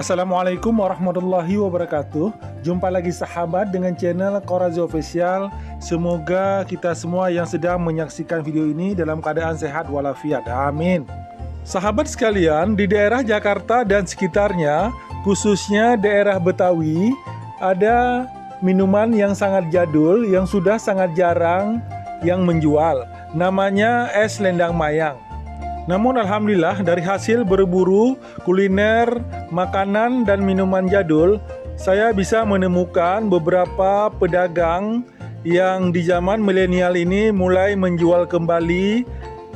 Assalamualaikum warahmatullahi wabarakatuh. Jumpa lagi sahabat dengan channel Qorazi Official. Semoga kita semua yang sedang menyaksikan video ini dalam keadaan sehat walafiat. Amin. Sahabat sekalian, di daerah Jakarta dan sekitarnya, khususnya daerah Betawi, ada minuman yang sangat jadul yang sudah sangat jarang yang menjual. Namanya es lendang mayang. Namun alhamdulillah dari hasil berburu kuliner, makanan dan minuman jadul, saya bisa menemukan beberapa pedagang yang di zaman milenial ini mulai menjual kembali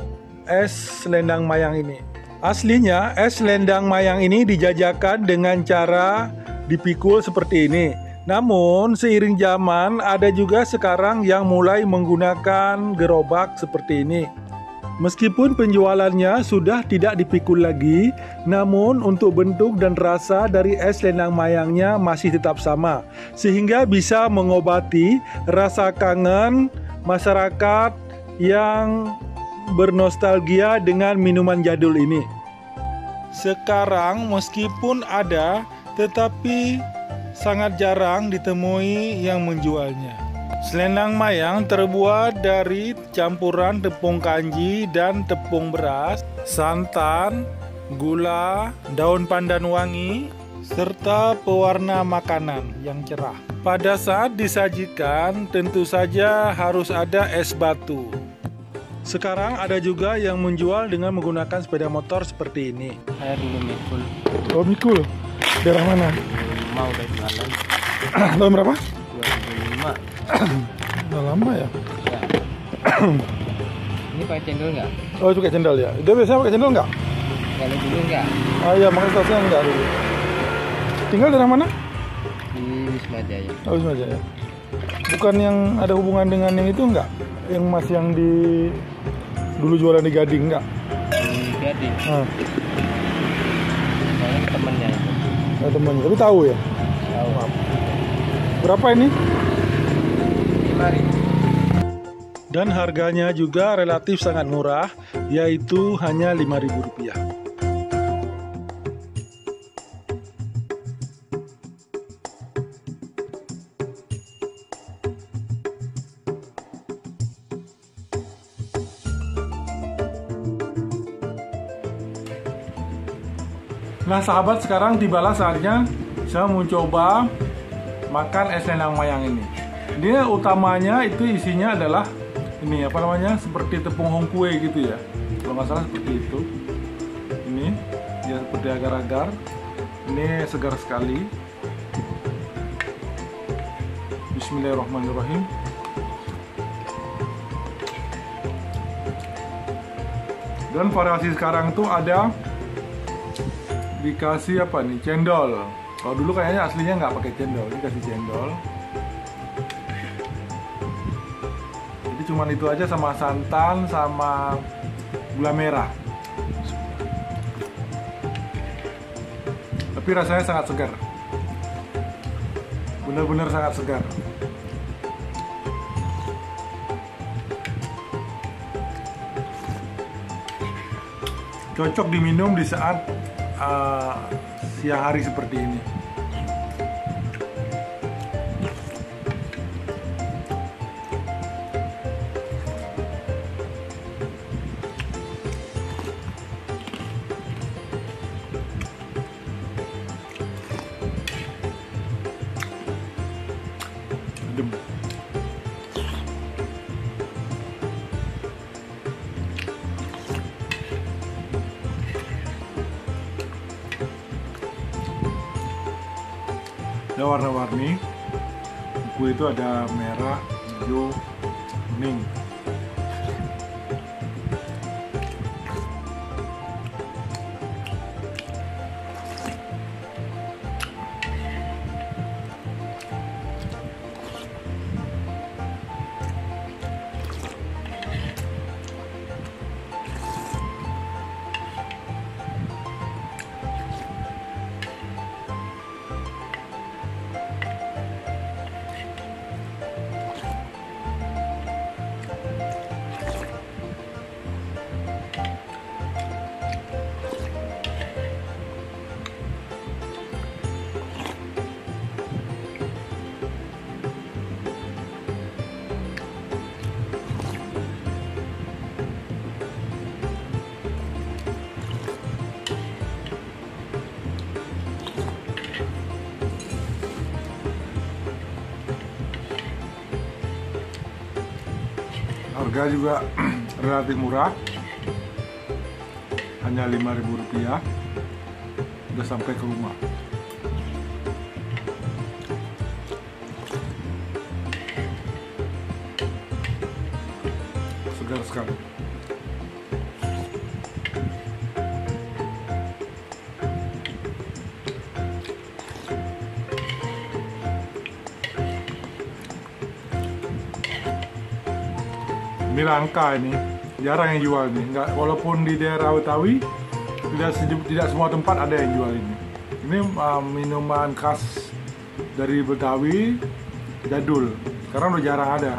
es lendang mayang ini. Aslinya es lendang mayang ini dijajakan dengan cara dipikul seperti ini. Namun seiring zaman ada juga sekarang yang mulai menggunakan gerobak seperti ini. Meskipun penjualannya sudah tidak dipikul lagi, namun untuk bentuk dan rasa dari es lendang mayangnya masih tetap sama, sehingga bisa mengobati rasa kangen masyarakat yang bernostalgia dengan minuman jadul ini. Sekarang meskipun ada, tetapi sangat jarang ditemui yang menjualnya. Selendang mayang terbuat dari campuran tepung kanji dan tepung beras, santan, gula, daun pandan wangi, serta pewarna makanan yang cerah. Pada saat disajikan, tentu saja harus ada es batu. Sekarang ada juga yang menjual dengan menggunakan sepeda motor seperti ini. Saya dulu mikul. Oh, mikul. Daerah mana? Mau dari Selatan. Tahun berapa? 2005. Udah lama ya? Ya. Ini pakai cendol nggak? Oh, itu pakai cendol ya? Dia biasanya pakai cendol nggak? Kalau dulu nggak. Ah iya, makanya tasnya enggak dulu. Tinggal daerah mana? Di Wisma Jaya. Oh, Wisma Jaya. Bukan yang ada hubungan dengan yang itu enggak? Yang mas yang di dulu jualan di Gading enggak? Di Gading. Ah. Soalnya temennya itu. Oh, temannya. Tapi tahu ya? Tahu. Berapa ini? 5.000. Dan harganya juga relatif sangat murah, yaitu hanya Rp5.000. Nah sahabat, sekarang tibalah saatnya saya mencoba makan es lendang mayang ini. Dia utamanya itu isinya adalah ini apa namanya, seperti tepung hongkue gitu ya, kalau nggak salah seperti itu. Ini dia seperti agar-agar. Ini segar sekali. Bismillahirrahmanirrahim. Dan variasi sekarang tuh ada dikasih apa nih, cendol. Kalau dulu kayaknya aslinya nggak pakai cendol, ini kasih cendol. Jadi cuman itu aja sama santan sama gula merah. Tapi rasanya sangat segar. Benar-benar sangat segar. Cocok diminum di saat siang hari seperti ini. Adem. Ada warna-warni. Buku itu ada merah, hijau, kuning. Harga juga relatif murah, hanya Rp5.000, udah sampai ke rumah. Segar sekali. Ini langka, ini jarang yang jual ini. Enggak, walaupun di daerah Betawi tidak semua tempat ada yang jual ini. Ini minuman khas dari Betawi, jadul. Sekarang udah jarang ada.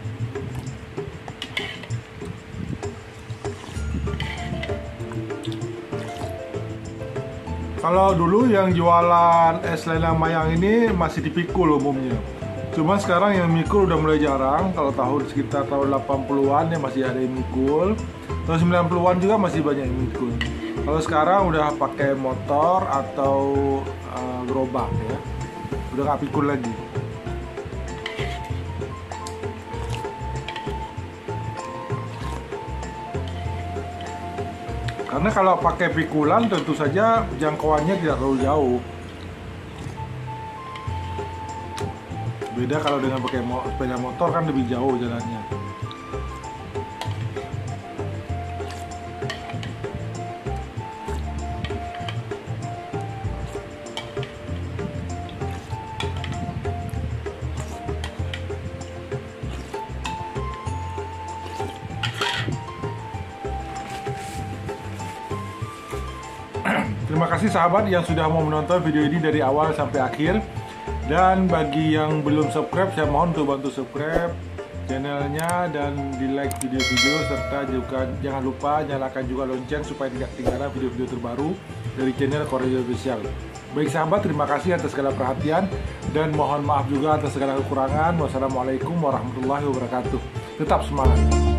Kalau dulu yang jualan es lena mayang ini masih dipikul umumnya. Cuma sekarang yang mikul udah mulai jarang. Kalau sekitar tahun 80-an ya masih ada yang mikul. Tahun 90-an juga masih banyak yang mikul. Kalau sekarang udah pakai motor atau gerobak ya. Udah nggak pikul lagi. Karena kalau pakai pikulan tentu saja jangkauannya tidak terlalu jauh. Beda kalau dengan pakai sepeda motor kan lebih jauh jalannya. Terima kasih sahabat yang sudah mau menonton video ini dari awal sampai akhir. Dan bagi yang belum subscribe, saya mohon untuk bantu subscribe channelnya dan di like video-video, serta juga jangan lupa nyalakan juga lonceng supaya tidak ketinggalan video-video terbaru dari channel Korazio Official. Baik sahabat, terima kasih atas segala perhatian dan mohon maaf juga atas segala kekurangan. Wassalamualaikum warahmatullahi wabarakatuh. Tetap semangat.